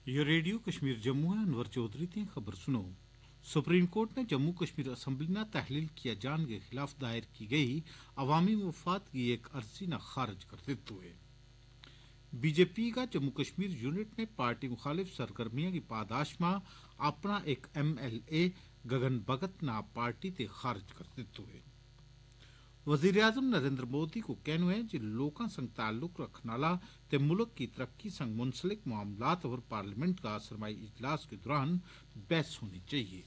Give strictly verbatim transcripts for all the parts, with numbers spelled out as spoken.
ये रेडियो कश्मीर जम्मू है। अनवर चौधरी थी खबर सुनो। सुप्रीम कोर्ट ने जम्मू कश्मीर असम्बली न तहलील किया जान के खिलाफ दायर की गई अवामी मफाद की एक अर्जी न खारिज कर देते हुए बीजेपी का जम्मू कश्मीर यूनिट ने पार्टी मुखालिफ सरगर्मियों की पादाश में अपना एक एम एल ए गगन भगत ना पार्टी ते खारिज कर देते हुए वजीर आजम नरेंद्र मोदी को कहना है कि लोगों संग ताल्लुक रखने वाला ते मुल्क की तरक्की संग मुंसलिक मामलात और पार्लियामेंट का सरमाई इजलास के दौरान बहस होनी चाहिए।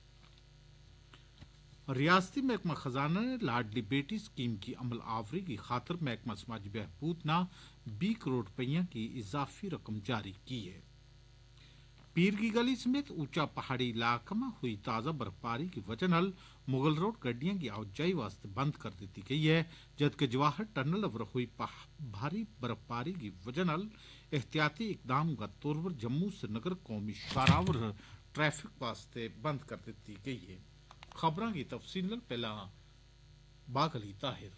रियासती महकमा खजाना ने लाडली बेटी स्कीम की अमल आवरी की खातर महकमा समाजी बहबूद ना बीस करोड़ रुपया की इजाफी रकम जारी की है। पीर की गली समेत ऊंचा पहाड़ी इलाका में हुई ताज़ा बर्फबारी की वजह नाल मुगल रोड गड्डियां की आवाजाही वास्ते बंद कर दी गई है, जबकि जवाहर टनल अवर हुई भारी बर्फबारी की वजह नाल एहतियाती इकदाम का तौर पर जम्मू श्रीनगर कौमी शाहरावर ट्रैफिक वास्ते बंद कर दी गई है। खबरों की तफसील पहला बागली ताहिर।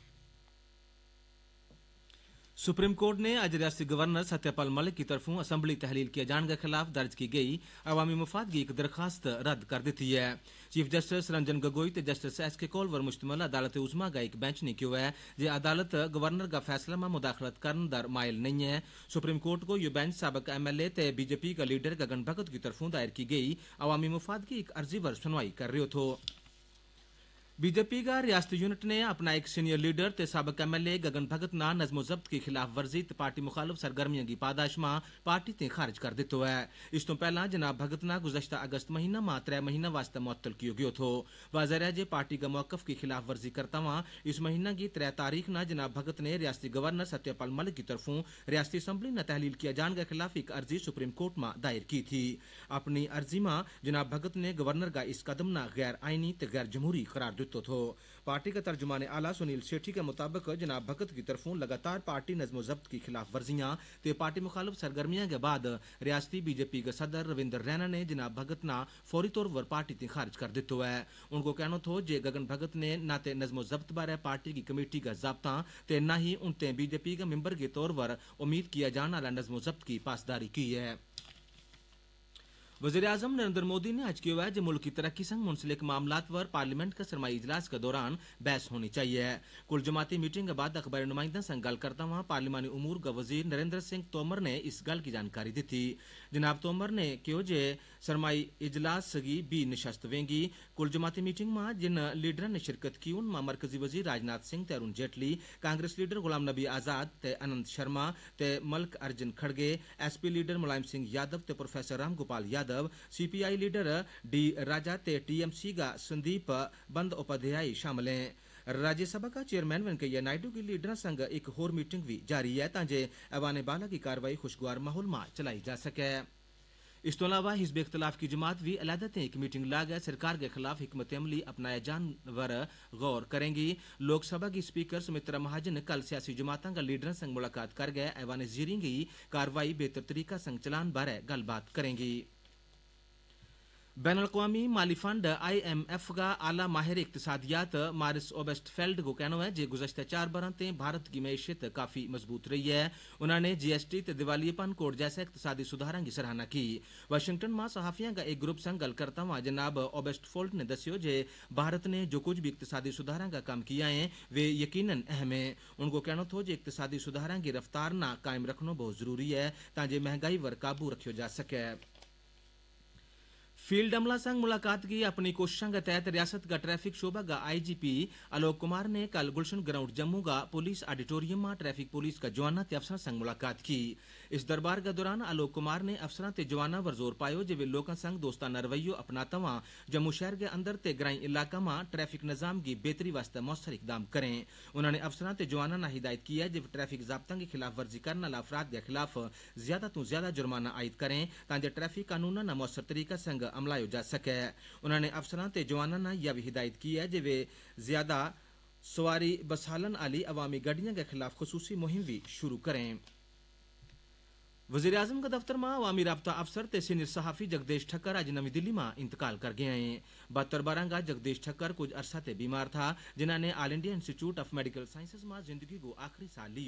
सुप्रीम कोर्ट ने आज रियासती गवर्नर सत्यपाल मलिक की तरफों असम्बली तहलील किए जाने के खिलाफ दर्ज की गई अवामी मुफाद की एक दरखास्त रद्द कर दी है। चीफ जस्टिस रंजन गोगोई ते जस्टिस एस के कौल वर मुश्तमिल अदालत उज़मा का एक बेंच ने क्यों है जे अदालत गवर्नर का फैसला में मुदाखलत करने दर मायल नहीं है। सुप्रीम कोर्ट को यह बेंच सबक एम एल ए ते बीजेपी का लीडर गगन भगत की तरफों दायर की गई अवामी मुफाद की एक अर्जी पर सुनवाई कर रहे थे। बीजेपी का रियासती यूनिट ने अपना एक सीनियर लीडर ते सबक एम एल ए गगन भगत ना नज़्म जब्त की खिलाफ वर्जी ते पार्टी मुखालिफ सरगर्मियों की पादाश में पार्टी ते खारिज कर दितो है। इस तो पहला जनाब भगत ना गुज़श्ता अगस्त महीना में त्रै महीना वास्ते मुअत्तल किया गया थो। वाज़ेह है जे पार्टी का मौकफ की खिलाफ वर्जी करता हुआ इस महीना की त्रै तारीख ना जनाब भगत ने रियासती गवर्नर सत्यपाल मलिक की तरफों रियासती असम्बली न तहलील किया जाने के खिलाफ एक अर्जी सुप्रीम कोर्ट में दायर की थी। अपनी अर्जी में जनाब भगत ने गवर्नर का इस कदम न गैर आईनी ते गैर जमहूरी करार दितो थो। पार्टी का तर्जुमान आला सुनील सेठी के मुताबिक जनाब भगत की तरफों लगातार पार्टी नज़्म जब्त की खिलाफ वर्जियां ते पार्टी मुखालिफ सरगर्मियां के बाद रियासती बीजेपी के सदर रविंदर रैना ने जनाब भगत ना फौरी तौर पर पार्टी ते खारिज कर दितो है। उनको कहना थो जे गगन भगत ने न ते नज़्म जब्त बारे पार्टी की कमेटी का जाब्ता ते न ही उनते बीजेपी का मेंबर के तौर पर उम्मीद किया जाने वाला नज़्म जब्त की पासदारी की है। वज़ीर आज़म नरेंद्र मोदी ने आज किया है जो मुल्क की तरक्की संग मुंसलिक मामलात पर पार्लियामेंट का सरमाई इजलास के दौरान बहस होनी चाहिए। कुल जमाती मीटिंग के बाद अखबारी नुमाइंदा संग गल करता हुआ पार्लिमानी उमूर का वजीर नरेंद्र सिंह तोमर ने इस गल की जानकारी दी थी। जनाब तोमर ने कहो जे सरमाई इजलास सगी भी नशस्त वेंगी। कुल जमाती मीटिंग में जिन लीडर ने शिरकत की उनमें मरकजी वजीर राजनाथ सिंह ते अरुण जेटली, कांग्रेस लीडर गुलाम नबी आजाद ते अनंत शर्मा ते मल्क अर्जुन खड़गे, S P leader Mulayam Singh Yadav ते professor Ram Gopal Yadav, C P I leader D Raja ते टी एम सी का संदीप बंदोपाध्याय शामिल हैं। राज्यसभा का चेयरमैन वेंकैया नायडू की लीडर संग एक होर मीटिंग भी जारी है ताकि ऐवान बाला की कार्रवाई खुशगवार माहौल में चलाई जा सके। इस तो अलावा हिजब इख्तलाफ की जमात भी अलहदा एक मीटिंग लाकर सरकार के खिलाफ हिकमत अमली अपनाए जाने पर गौर करेंगी। लोकसभा की स्पीकर सुमित्रा महाजन कल सियासी जमातों का लीडर संग मुलाकात कर गए ऐवान जीरी की कार्रवाई बेहतर तरीका संग चलान बारे गलबात करेंगी। बैन अवी माली फंड आई एम एफ का आला माहिर इक्तसादियात मारिस ओबेस्टफेल्ड को कहना है जे गुज़श्ता चार बरस भारत की मैशियत काफी मजबूत रही है। उन्होंने जी एस टी ते दिवालियेपन कोड जैसे इक्तसादी सुधारों की सराहना की। वाशिंगटन में सहाफियों का एक ग्रुप संग गल करता हुआ जनाब ओबेस्टफोल्ड ने दस्यो जे भारत ने जो कुछ भी इक्तसादी सुधारों का काम किया है वे यकीनन अहम है। उनको कहना था जे इक्तसादी सुधारों की रफ्तार ना कायम रखना बहुत जरूरी है ताकि महंगाई पर काबू रखा जा सके। फील्ड अमला संग मुलाकात की अपनी कोशिशों के तहत रियासत का ट्रैफिक शोबा का आई जी पी आलोक कुमार ने कल गुलशन ग्राउंड जम्मू का पुलिस ऑडिटोरियम में ट्रैफिक पुलिस का जवाना ते अफसर संग मुलाकात की। इस दरबार के दौरान आलोक कुमार ने अफसर ते जवाना पर जोर पायो जे वे लोगों संग दोस्ताना रवैयो अपनाता हुआ जम्मू शहर के अंदर ते ग्राई इलाका में ट्रैफिक निजाम की बेहतरी वास्ते मौसर इकदाम करें। उन्होंने अफसर ते जवाना ने हिदायत की है जब ट्रैफिक ज़ाब्तों की खिलाफ वर्जी करने वाला अफराद के खिलाफ ज्यादा तो ज्यादा जुर्माना आयद करें ताकि ट्रैफिक कानून न मौसर तरीका संग अमलायो जा सके। उन्होंने अफसरान ते जवाना ने यह भी हिदायत की है जे वे ज्यादा सवारी बसालन आली अवामी गड्डियों के खिलाफ खसूसी मुहिम भी शुरू करें। वज़ीर आज़म का दफ्तर में अवामी राब्ता अफसर ते सीनियर सहाफ़ी जगदीश ठक्कर आज नवी दिल्ली में इंतकाल कर गए हैं। बहत्तर बारह का जगदीश ठक्कर कुछ अरसा ते बीमार था जिन्होंने all India institute of medical sciences में जिंदगी को आखिरी साल लियो।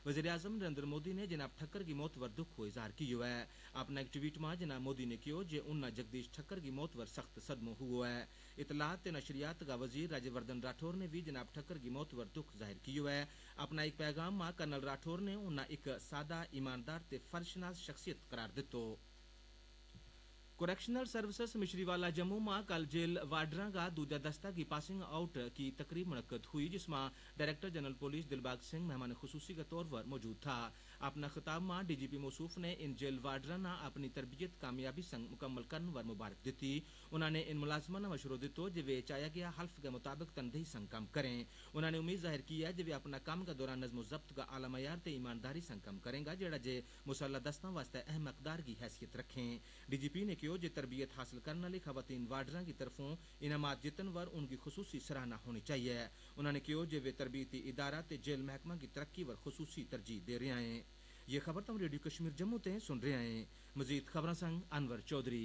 वज़ीर आज़म नरेंद्र मोदी ने जनाब ठक्कर की मौत पर दुख को इजहार किया है। अपना एक ट्वीट में जनाब मोदी ने कहो जे उन्ना जगदीश ठक्कर की मौत पर सख्त सदमो हुआ है। इतलात ते नशरियात का वजीर राज्यवर्धन राठौर ने भी जनाब ठक्कर की मौत पर दुख जाहिर किया है। अपना एक पैगाम में कर्नल राठौर ने उन्ना एक सादा ईमानदार ते फर्शनास शख्सियत करार दितो। कोरेक्शनल सर्विसेज मिशरीवाला जम्मू में कल जेल वार्डरा का दूजा दस्ता की पासिंग आउट की तकरीब मुनक्कद हुई जिसमें director general police Dilbag Singh मेहमान खुसूसी के तौर पर मौजूद था। अपना खिताब में डी जी पी मौसूफ ने इन जेल वार्डरा ना अपनी तरबियत कामयाबी संग मुकम्मल करने पर मुबारक दी। उन्होंने इन मुलाजमा ने मशवरा दितो जो वे चाया गया हल्फ के मुताबिक तनदेही संग काम करें। उन्होंने उम्मीद जाहिर की है जो वे अपना काम के दौरान नज़्म ज़ब्त का आला मयार ते ईमानदारी संग काम करेंगा जेड़ा जे मुसल्ला दस्ता वास्ते अहम मकदार की हैसियत रखें। डी जी पी ने कहो जे तरबियत हासिल करने वाली खवातीन वार्डरा की तरफों इनामात जितन पर उनकी खुसूसी सराहना होनी चाहिए। उन्होंने कहो जे वे तरबियती इदारा ते जेल महकमा की तरक्की पर खुसूसी तरजीह दे रहे हैं। ये खबर तुम रेडियो कश्मीर जम्मू ते सुन रहे हैं। मजीद खबर संग अनवर चौधरी।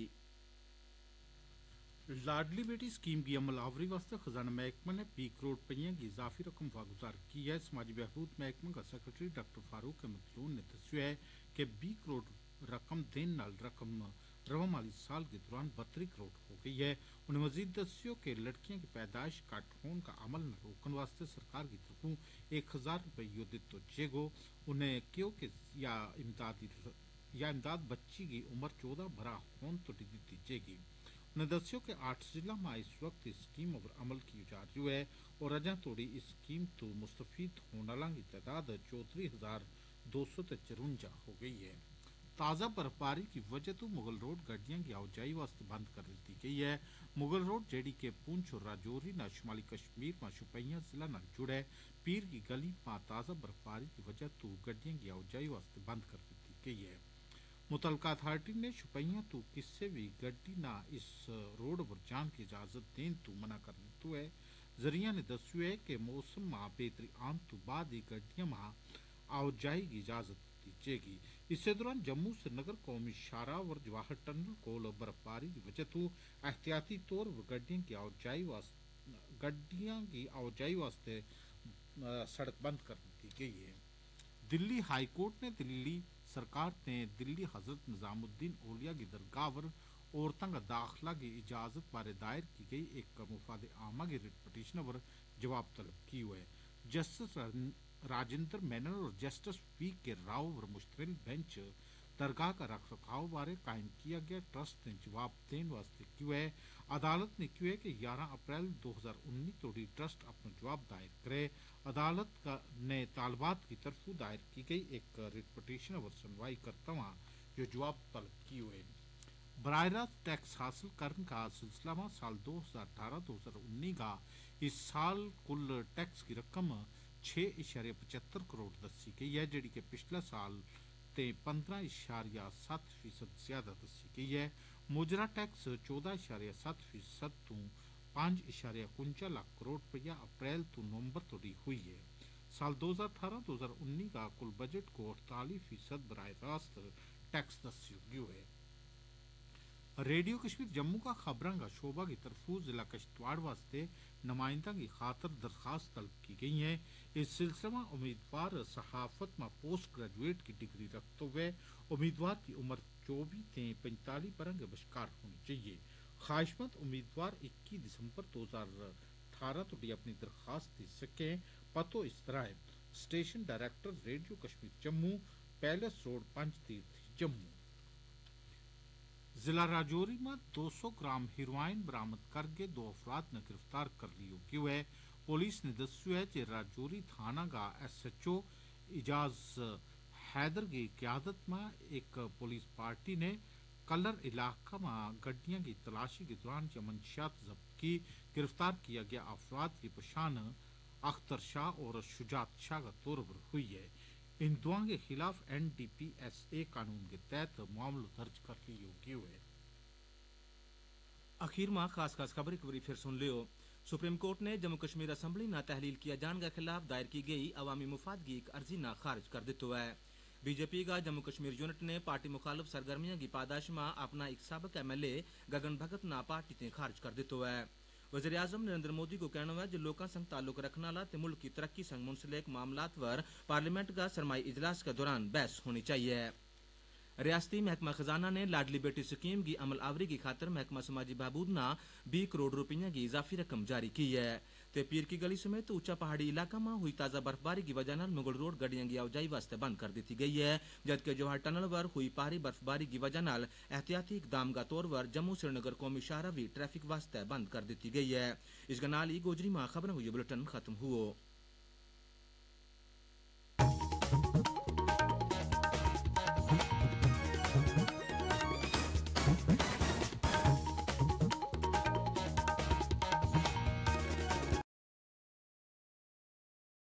लाडली बेटी स्कीम की अमल आवरी वास्ते खजाना महकमा ने बीस करोड़ रुपये की इजाफी रकम वागुजार की है। समाजी बहबूद महकमा का सेक्रेटरी डॉक्टर फारूक अहमद लोन ने दस्या है कि बीस करोड़ रकम देने नाल रकम रवा माली साल के दौरान बहत्तर करोड़ हो गई है। उन्हें मजीद दस्यो कि लड़कियों की पैदाइश घट होने का अमल न रोकने वास्ते सरकार की तरफों एक हजार रुपये दितो जेगो। उन्हें क्यों कि या इमदादी या इमदाद बच्ची की उम्र चौदह बरा होने तो दी जाएगी। उन्हें दस्यो कि आठ जिला में इस वक्त इस स्कीम पर अमल की जा रही है और अजा तोड़ी इस स्कीम तो मुस्तफीद होने वालों की तादाद चौधरी हजार दो सौ चरुंजा हो गई है। ताज़ा बर्फबारी की वजह तो मुगल रोड गड्डियां की आवाजाही वास्ते बंद कर दी गई है। मुगल रोड जेडी के पुंछ और राजौरी न शुमाली कश्मीर में शुपैया जिला न जुड़े पीर की गली में ताज़ा बर्फबारी की वजह तो गड्डियां की आवाजाही वास्ते बंद कर दी गई है। मुतलका अथॉरिटी ने शुपैया तो किसी भी गड्डी ना इस रोड पर जान की इजाजत देने तो मना कर दितो है। जरिया ने दस्यो है कि मौसम में बेहतरी आने तो बाद ही गड्डियां में आवाजाही की इजाजत दी जाएगी। इस दौरान जम्मू श्रीनगर कौमी शाहरा और जवाहर टनल को बर्फबारी की वजह तो एहतियाती तौर पर गड्डियों की आवाजाही वास्ते गड्डियां की आवाजाही वास्ते सड़क बंद कर दी गई है। दिल्ली हाई कोर्ट ने दिल्ली सरकार ने दिल्ली हजरत निजामुद्दीन औलिया की दरगाह पर औरतों का दाखिला की इजाजत बारे दायर की गई एक मुफाद आमा की रिट पटिशन पर जवाब तलब की हुआ है। जस्टिस राजेंद्र मेनन और जस्टिस वी के राव पर मुश्तमिल बेंच दरगाह का रख रखाव बारे कायम किया गया ट्रस्ट ने जवाब देने वास्ते क्यों है। अदालत ने क्यों है कि ग्यारह अप्रैल दो हजार उन्नीस तोड़ी ट्रस्ट अपना जवाब दायर करे। अदालत का ने तालबात की तरफ दायर की गई एक रिट पटिशन पर सुनवाई करता हुआ जो जवाब तलब की हुए। बराह रास्त टैक्स हासिल करने का सिलसिला में साल दो हजार अठारह दो हजार उन्नीस का इस साल कुल टैक्स की रकम छः इशारे पचहत्तर करोड़ दसी गई है जी कि पिछले साल ते पंद्रह इशारिया सत्त फीसद ज्यादा दसी गई है। मुजरा टैक्स चौदह इशारिया सत्त फीसद तो पांच इशारिया कुंजा लाख करोड़ रुपया अप्रैल तो नवंबर तोड़ी हुई है। साल दो हजार अठारह दो हजार उन्नीस का कुल बजट को अड़तालीस फीसद बराह रास्त टैक्स दस्योगी है। रेडियो कश्मीर जम्मू का खबरों का शोबा की तरफों जिला किश्तवाड़ वास्ते नुमाइंदा की खातर दरखास्त तलब की गई है। इस सिलसिले में उम्मीदवार सहाफत में पोस्ट ग्रेजुएट की डिग्री रखते हुए उम्मीदवार की उम्र चौबीस से पैंतालीस बरस के बशकार होनी चाहिए। ख्वाहिशमंद उम्मीदवार इक्कीस दिसंबर दो हजार अठारह तो अपनी दरखास्त दे सके। पतो इस तरह station director radio Kashmir Jammu palace road Panch Tirth Jammu. जिला राजौरी में दो सौ ग्राम हीरोइन बरामद करके दो अफराद ने गिरफ्तार कर लियो क्यों है। पुलिस ने दस्यो है कि राजौरी थाना का S H O Ijaz Haider की क्यादत में एक पुलिस पार्टी ने कलर इलाका में गड्डियों की तलाशी के दौरान जो मंशियात जब्त की। गिरफ्तार किया गया अफराद की पहचान अख्तर शाह और शुजात शाह का तौर पर हुई है। इन दोनों के खिलाफ N D P S A कानून के तहत मामला दर्ज कर लिया हुए। आखिर में खास खास खबर एक बार फिर सुन लियो। सुप्रीम कोर्ट ने जम्मू कश्मीर असम्बली ना तहलील किया जाने के खिलाफ दायर की गई अवामी मुफाद की एक अर्जी ना खारिज कर दितो है। बीजेपी का जम्मू कश्मीर यूनिट ने पार्टी मुखालिफ सरगर्मियों की पादाश में अपना एक सबक एम एल ए गगन भगत ना पार्टी ने खारिज कर दितो है। वज़ीर आज़म नरेंद्र मोदी को कहना है जो लोगों संग ताल्लुक रखने वाला ते मुल्क की तरक्की संग मुंसलिक मामलात पर पार्लियामेंट का सरमाई इजलास के दौरान बहस होनी चाहिए। रियासती महकमा खजाना ने लाडली बेटी स्कीम की अमल आवरी की खातर महकमा समाजी बहबूद ना बीस करोड़ रुपये की इजाफी रकम जारी की है। ते पीर की गली समेत ऊंचा पहाड़ी इलाका में हुई ताज़ा बर्फबारी की वजह न मुगल रोड गड्डियों की आवाजाही वास्ते बंद कर दी गई है, जबकि जवाहर टनल पर हुई भारी बर्फबारी की वजह न एहतियाती इकदाम का तौर पर जम्मू श्रीनगर कौमी शाहरा भी ट्रैफिक वास्ते बंद कर दी गई है। इस नाल ही गोजरी मां खबर हुई बुलेटिन खत्म हुआ।